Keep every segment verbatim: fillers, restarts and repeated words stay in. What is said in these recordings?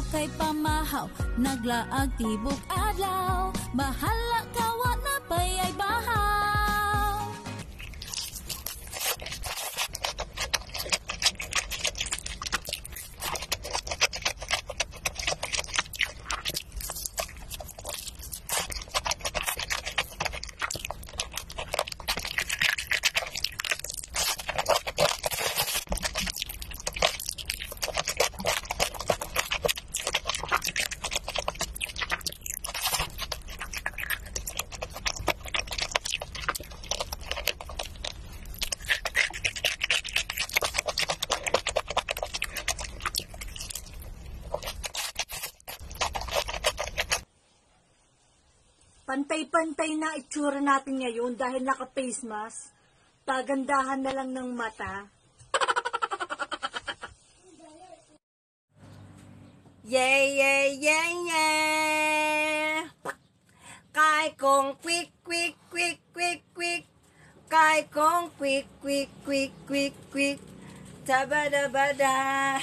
kay pamahaw, naglaag tibok adlaw, bahala ka wa na payay bahaw. Pantay-pantay na itsura natin ngayon dahil naka-face mask. Pagandahan na lang ng mata. Yeah, yeah, yeah, yeah. Cái con quick, quick, quick, quick, quick. Cái con quick, quick, quick, quick, quick. Tabada-bada.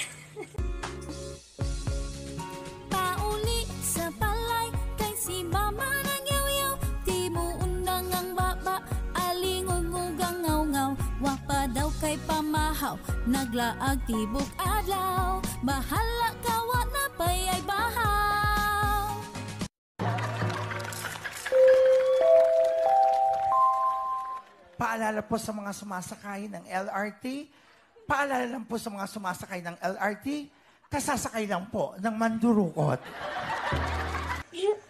Pauli sa palay, kay si mama nagyaw-yaw, di mo undang ang baba, alingungugang ngaw-ngaw, wapa daw kay pamahaw, naglaag tibok adlaw, bahala ka wa na payay bahaw. Paalala po sa mga sumasakay ng L R T, paalala lang po sa mga sumasakay ng L R T, kasasakay lang po ng mandurukot.